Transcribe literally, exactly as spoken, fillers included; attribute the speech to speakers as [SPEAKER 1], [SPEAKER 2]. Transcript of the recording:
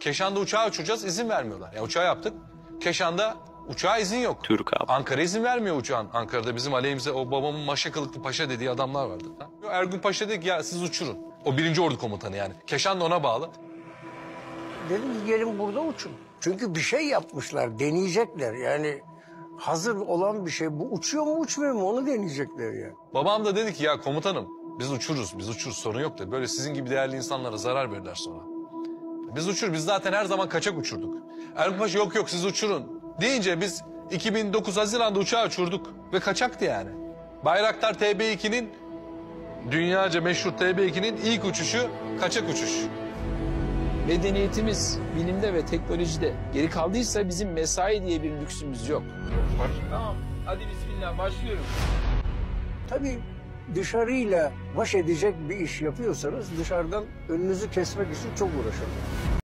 [SPEAKER 1] Keşan'da uçağı uçuracağız, izin vermiyorlar. Ya uçağı yaptık. Keşan'da uçağa izin yok.
[SPEAKER 2] Türk abi.
[SPEAKER 1] Ankara izin vermiyor uçağın. Ankara'da bizim aleyhimize o babamın maşa kılıklı paşa dediği adamlar vardı. Ha? Ergun Paşa dedi ki ya siz uçurun. O birinci ordu komutanı yani. Keşan da ona bağlı.
[SPEAKER 3] Dedim ki gelin burada uçun. Çünkü bir şey yapmışlar, deneyecekler. Yani hazır olan bir şey. Bu uçuyor mu uçmuyor mu onu deneyecekler yani.
[SPEAKER 1] Babam da dedi ki ya komutanım biz uçururuz, biz uçururuz sorun yok da böyle sizin gibi değerli insanlara zarar verirler sonra. Biz uçur, biz zaten her zaman kaçak uçurduk. Ergun Paşa yok yok siz uçurun deyince biz iki bin dokuz Haziran'da uçağı uçurduk ve kaçaktı yani. Bayraktar T B iki'nin dünyaca meşhur T B iki'nin ilk uçuşu kaçak uçuş.
[SPEAKER 4] Medeniyetimiz bilimde ve teknolojide geri kaldıysa bizim mesai diye bir lüksümüz yok. Tamam, hadi bismillah başlıyorum.
[SPEAKER 3] Tabii dışarıyla baş edecek bir iş yapıyorsanız dışarıdan önünüzü kesmek için çok uğraşırlar.